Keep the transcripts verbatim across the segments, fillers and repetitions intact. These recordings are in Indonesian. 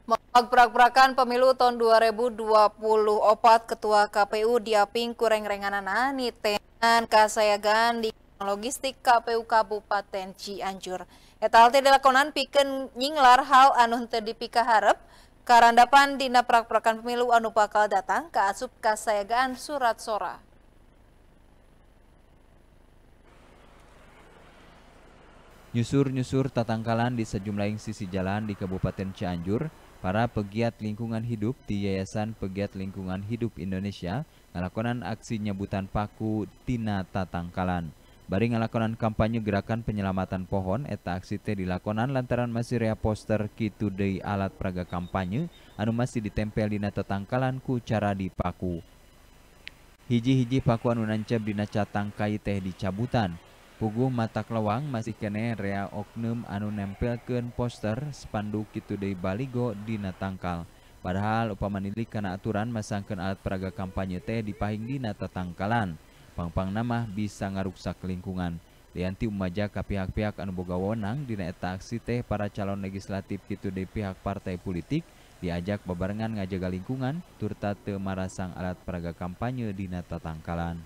Prak-prakan pemilu tahun dua ribu dua puluh empat Ketua K P U diaping kurang renganana nitenan kasayagan di logistik K P U Kabupaten Cianjur. Eta hal teh dilakonan pikeun nyinglar hal anu henteu dipikaharep karandapan dina prak-prakan pemilu anu bakal datang ka asup kasayagan surat sora. Nyusur-nyusur tatangkalan di sejumlah sisi jalan di Kabupaten Cianjur, para pegiat lingkungan hidup di Yayasan Pegiat Lingkungan Hidup Indonesia ngalakonan aksi nyebutan paku tina tatangkalan. Bari ngalakonan kampanye gerakan penyelamatan pohon, eta aksi teh dilakonan lantaran masih rea poster kitu deui alat peraga kampanye anu masih ditempel dina tatangkalan ku cara dipaku. Hiji-hiji paku anu nancep dina catangkai teh dicabutan. Puguh mata kelewang masih kene rea oknum anu nempelkeun poster spanduk kitu deui baligo dina tangkal. Padahal upama nilik kana aturan masangkeun alat peraga kampanye teh dipahing dina tatangkalan. Pang-pangna mah bisa ngaruksak lingkungan. Lianti umaja ka pihak-pihak anu boga wewenang dina eta aksi teh para calon legislatif kitu deui pihak partai politik diajak babarengan ngajaga lingkungan turta teu marasang alat peraga kampanye dina tatangkalan.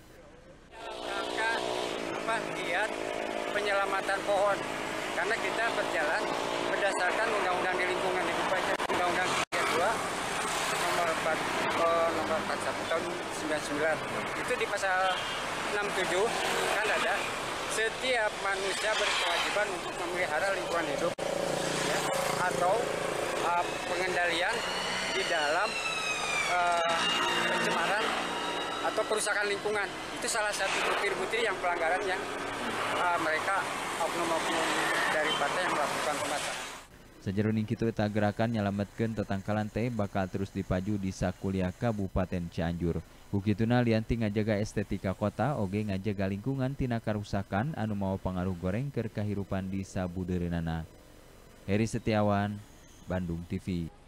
Giat penyelamatan pohon karena kita berjalan berdasarkan undang-undang di lingkungan hidup aja, undang-undang tiga puluh dua nomor empat oh, nomor empat puluh satu tahun sembilan puluh sembilan itu di pasal enam puluh tujuh kan ada setiap manusia berkewajiban untuk memelihara lingkungan hidup ya, atau uh, pengendalian di dalam uh, pencemaran atau kerusakan lingkungan. Itu salah satu butir-butir yang pelanggaran yang uh, mereka oknum-oknum dari partai yang melakukan pembatasan. Sajeroning kitu eta gerakan nyalametkeun tatangkalan teh bakal terus dipaju di sakuliah Kabupaten Cianjur. Bukituna lianti ngajaga estetika kota oge ngajaga lingkungan tina karusakan anu mawa pangaruh goreng keur kahirupan di sabudeureunana. Heri Setiawan, Bandung T V.